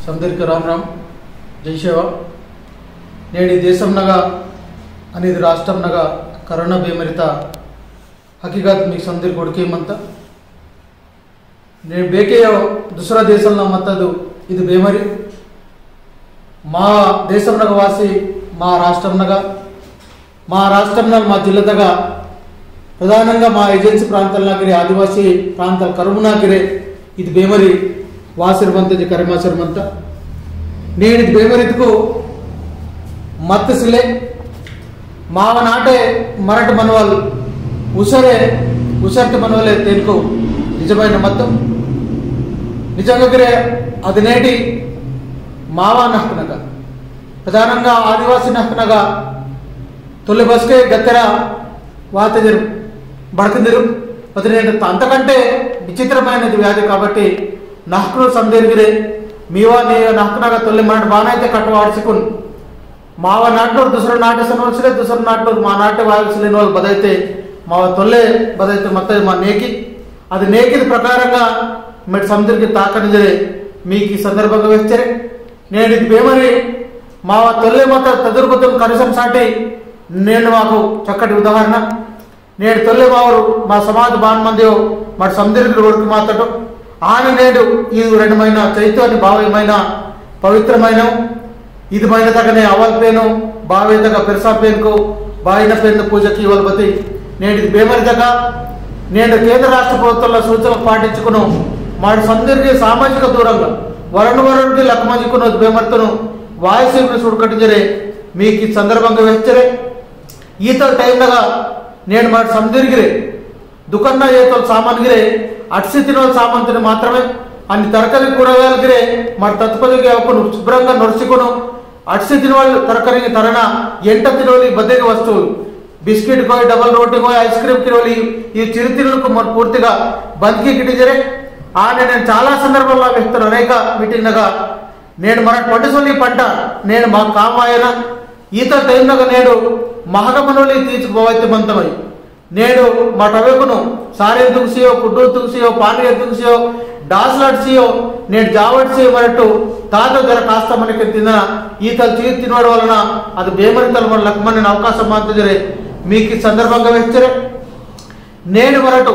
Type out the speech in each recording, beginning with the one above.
సందరికి రామ్ రామ్ జై సేవ నేడి దేశంనగా అనేది రాష్ట్రంనగా కరోనా బేమరిత हकीकत మీకు సందరి కొడుకేమంత నేను బేకేయో दूसरा దేశంలో మత్తదు ఇది బేమరి మా దేశంనగా వాసి మా రాష్ట్రంనగా మా జిల్లాదగా ప్రధానంగా మా ఏజెన్సీ ప్రాంతాలగిరి ఆదివాసీ ప్రాంతాల కరుమునాగిరే ఇది బేమరి వాసిరమంతది కరిమాసరమంత నేను ఇది బేమరితకు మత్తసిలే మావనాటే మరట మనవాళ్ళు ఉసర్టి మనవలే తేనుకు నిజమైన మతం నిజంగా అది నేటి మావా నహ్నగా ప్రధానంగా ఆదివాసీ నహ్నగా తొలి బస్కే గత్తెర వాతదిరు బడకందిరు పదినేడు అంతకంటే విచిత్రమైనది వ్యాధి కాబట్టి నహ్ను సందేర్గిరే మీవా నీ నహ్నగా తొలి మన బానైతే కట్టవాడ్చుకుని మావ నాటూరు दूसरा नाटे सनवलसले दूसरा नाटूर మా నాటే వాల్సలేని వాళ్ళు బదైతే మా తొల్లే బదైతే మొత్తం మా నేకి అది నేకిది ప్రకారంగా మెట్ సముద్రకి తాకనిజరే మీకు ఈ సందర్భంగా వచ్చారే నేను ఇది బేమరి మా తొల్లే మొత్తం తదుర్భుతం కనీసం సాటి నేను మాకు చక్కటి ఉదాహరణ నేను తొల్లే మావరు మా సమాజ బాన్మంది మా సముద్రకి కొడుకు మాత్రం ఆన నేడు ఈ రెండమైన చైతన్య భావమైన పవిత్రమైన ఇది మైన తగనే అవల్ పేను బావేదగా పెరసా పేనుకు బాయిన పేను పూజకి ఇవ్వబోతే నేను ఇది బేమరిదగా నేను కేంద్ర రాష్ట్ర ప్రభుత్వాల సూచనలు పాటించుకును మా సందరికి సామాజిక దూరంగా వరణుకి లక్మంజుకును బేమర్తను వాయుసేపును చూడకట్టించరే మీకు ఈ సందర్భంగా వెచ్చరే ఈత టైంగా నేను మా సందరిగిరే దుకాణ ఏతో సామాన్గిరే అట్సి తినో సామాన్తిని మాత్రమే అన్ని తరకరి కూరగాయలగిరే మరి తత్పదిగా శుభ్రంగా నొరుచుకును అట్సి తినవాళ్ళు తరకరికి తరణ ఎంట తినోలి బద్దెగా వస్తువులు బిస్కెట్ కోయి డబల్ రోటీ కోయి ఐస్ క్రీమ్ తినోలి ఈ చిరుతిరులకు మరి పూర్తిగా బంద్కి గిట్టిజరే నేను చాలా సందర్భాల్లో వ్యక్తులు అనేక మీటింగ్నగా నేను మన పండుసొల్లి పంట నేను మా కామాయన ఈత టైంనగా నేను మహగమనోలి తీర్చుకోవైతే మంతమై నేను మా టవేకును సారే దుంసియో కుడ్డు దుంసియో పానీయ దుంసియో డాస్లాడ్సియో నేను జావడ్సియో మరట్టు తాత ధర కాస్త మనకి తిన్న ఈతలు తినడం వలన అది బేమరితలు మన లక్మని అవకాశం మాత్రమే మీకు ఈ సందర్భంగా వెచ్చరే నేను మరటు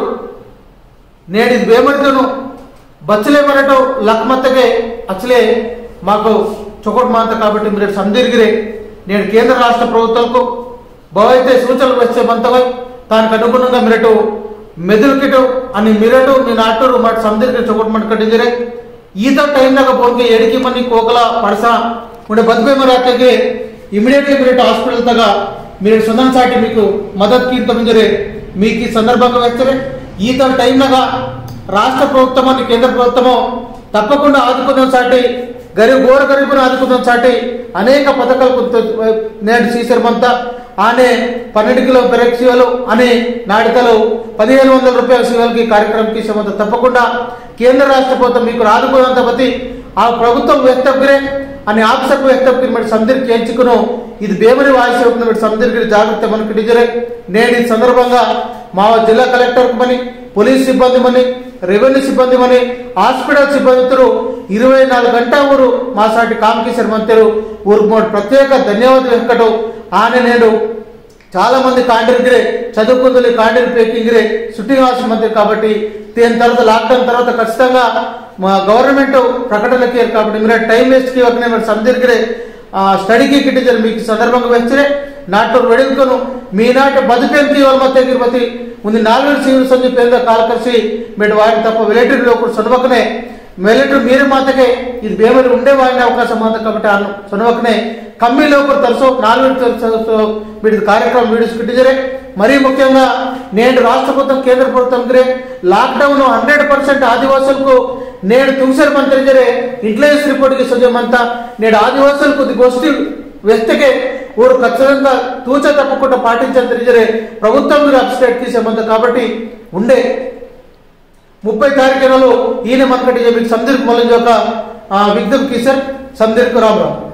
నేను ఇది బేమరితను బచ్చలే మరటు లక్మత్తగే అచ్చలే మాకు చొకటి మాంత కాబట్టి మీరు సందీర్గిరే నేను కేంద్ర రాష్ట్ర ప్రభుత్వాలకు బావైతే సూచనలు వచ్చే మంతగా దానికి అనుగుణంగా మీరటు మెదులుకిటు అని మీరటు మీ నాటూరు మాట సందీర్ఘ చొకటి మాట కట్టించరే ఈత టైందాకా పోన్కి ఎడికి మని కోకల పడస ఉండే బతుకే మరి అక్కడికి ఇమీడియట్గా మీరటు హాస్పిటల్ తగా మీరు సొంతం సాటి మీకు మద్దతు కీర్తమించరే మీకు ఈ సందర్భంగా వచ్చరే ఈత టైంలాగా రాష్ట్ర ప్రభుత్వం అని కేంద్ర ప్రభుత్వము తప్పకుండా ఆదుకునే సాటి గోర గరీబును ఆదుకునే సాటి అనేక పథకాలు నేడు శ్రీశర్మంతా ఆనే 12 కిలో బెరెక్ సేవలు అని నాటికలు 1500 రూపాయల సేవలకి కార్యక్రమంకి సంబంధ తప్పకుండా కేంద్ర రాష్ట్ర ప్రభుత్వం మీకు ఆదుకున్నంత బతి ఆ ప్రభుత్వం వ్యక్తగ్రే అని ఆఫీసర్ వ్యక్తగ్రి మరి సందర్కి చేర్చుకును ఇది బేమరి వాయిస్ అవుతుంది మరి సందర్కి జాగ్రత్త మనకి డిజరే నేను ఈ సందర్భంగా మా జిల్లా కలెక్టర్ మని పోలీస్ సిబ్బంది మని రెవెన్యూ సిబ్బంది మని హాస్పిటల్ సిబ్బందితో 24 గంటల ఊరు మా సాటి కామ్కి శర్మంతరు ఊరు ప్రత్యేక ధన్యవాదాలు వెక్కటం ఆనే నేను చాలా మంది కాండిగిరే చదువుకుందులు కాండిగి పేకింగిరే షూటింగ్ అవసరం మంత్రి కాబట్టి దీని తర్వాత లాక్డౌన్ తర్వాత ఖచ్చితంగా మా గవర్నమెంట్ ప్రకటనకి కాబట్టి మీరు టైం వేస్ట్కి ఒక సందర్గిరే స్టడీకి కిట్టించారు మీకు సందర్భంగా వచ్చరే నాటూరు వెడుకను మీ నాటి బతుకేంటి వాళ్ళ మధ్య ఉంది 4 సీవులు సంజి పేద కాలకర్సి మీరు వారిని తప్ప మిలిటరీలో కూడా సొనవకనే మిలిటరీ మీరు మాతకే ఇది బేమరి ఉండే వాడిన అవకాశం మాత కాబట్టి సొనవకనే కమ్మిలో కూడా తరచు 4 వీటి కార్యక్రమం వీడియోస్ కిట్టించరే మరీ ముఖ్యంగా నేను రాష్ట్ర ప్రభుత్వం కేంద్ర ప్రభుత్వం లాక్డౌన్ 100% ఆదివాసులకు నేడు తుంగసర్ మంత్రి ఇంటెలిజెన్స్ రిపోర్ట్కి సజమంతా నేడు ఆదివాసులకు గోష్ఠి వ్యక్తికే ఊరు ఖచ్చితంగా తూచ తప్పకుండా పాటించని తెలియజరే ప్రభుత్వం మీరు అప్స్టేట్ తీసేమంత కాబట్టి ఉండే 30 తారీఖులలో ఈయన మనకటి మీకు సందీర్ఘ మళ్ళీ యొక్క విజ్ఞప్తి సార్ సందీర్ఘ రామరావు